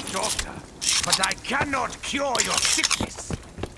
doctor, but I cannot cure your sickness.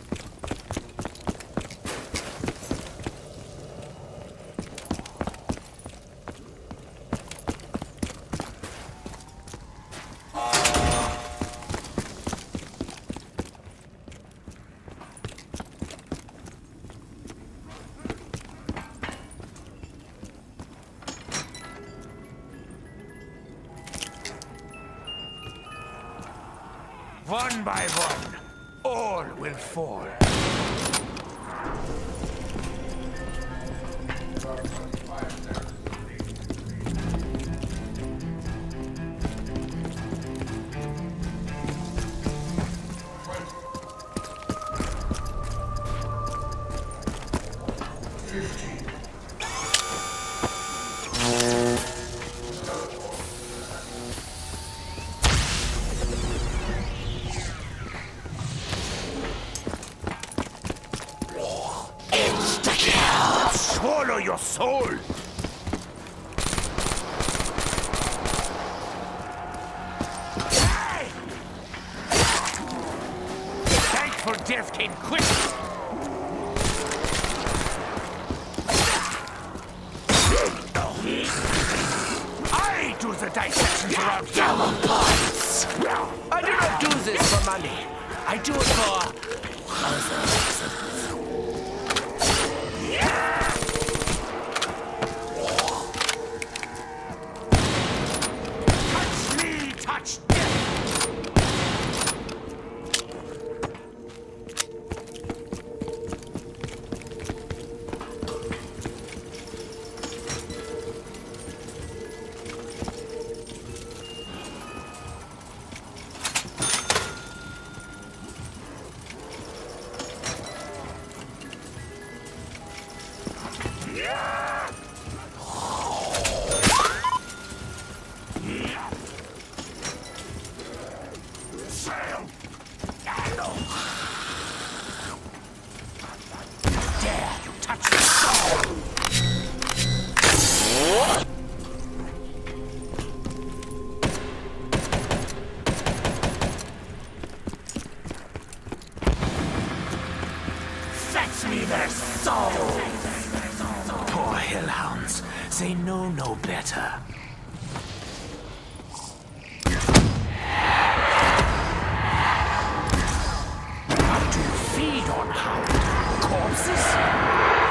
One by one, all will fall. Swallow your soul! Hey! Thank for death came quick! I do the dissections around here! I do not do this for money. I do it for other reasons. Me their souls! Poor hellhounds, they know no better. What do you feed on, hound? Corpses?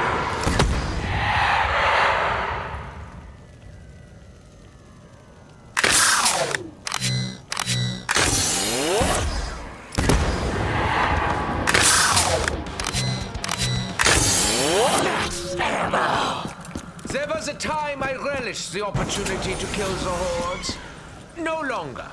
There was a time I relished the opportunity to kill the hordes. No longer.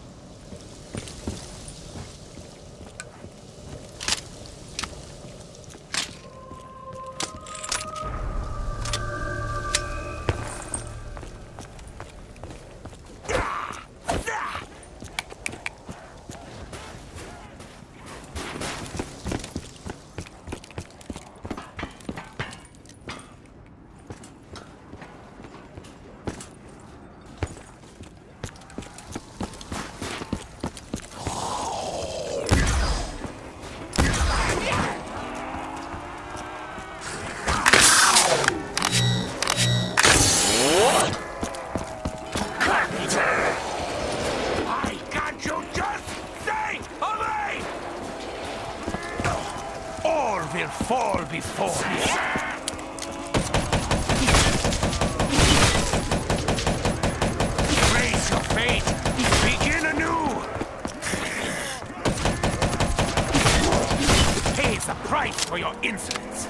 Will fall before me. Face your fate. Begin anew. Pay the price for your insolence.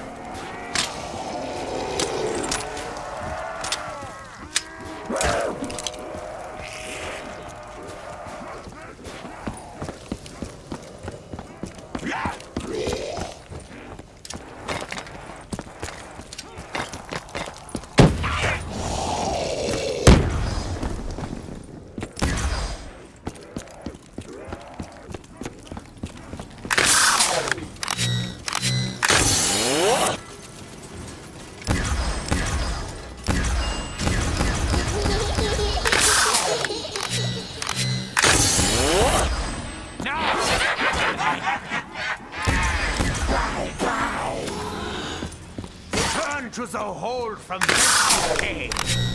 to the hold from this cave.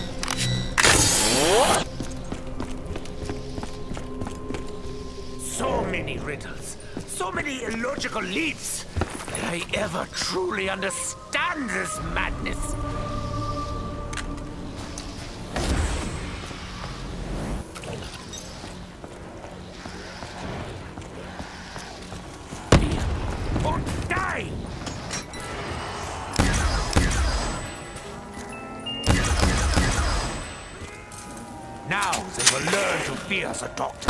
So many riddles, so many illogical leaps. Will I ever truly understand this madness? Or die! Now they will learn to fear the doctor.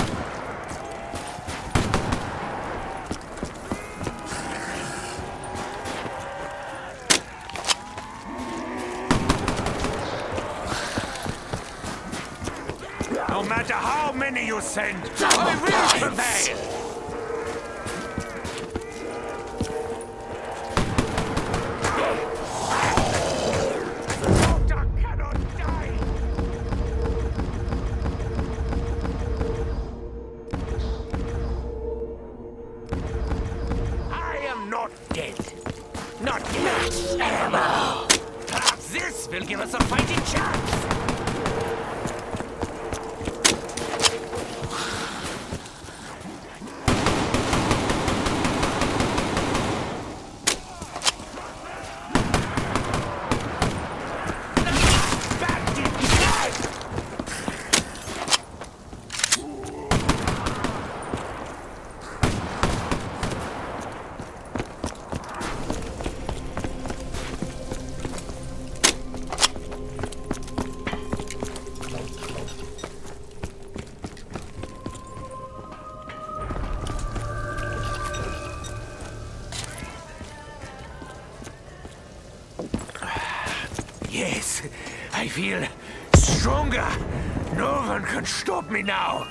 No matter how many you send, I will prevail! The doctor cannot die! I am not dead. Not yet. Ammo. Perhaps this will give us a fighting chance. Yes, I feel stronger. No one can stop me now.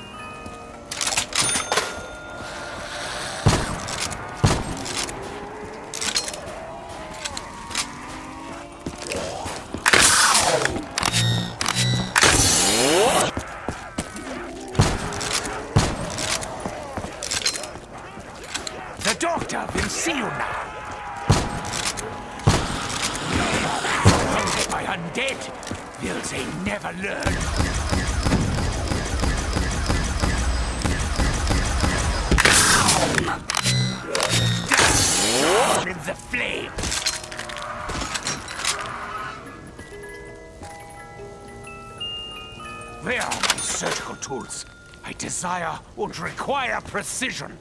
The doctor will see you now. My undead, will they never learn? Down in the flames. Where are my surgical tools? I desire and require precision.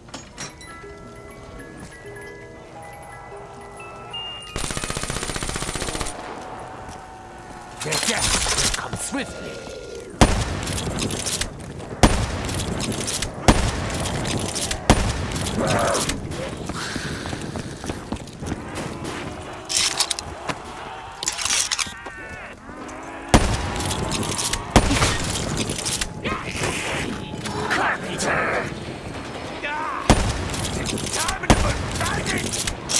Their death will come swiftly. Carpenter! Damnable bandit!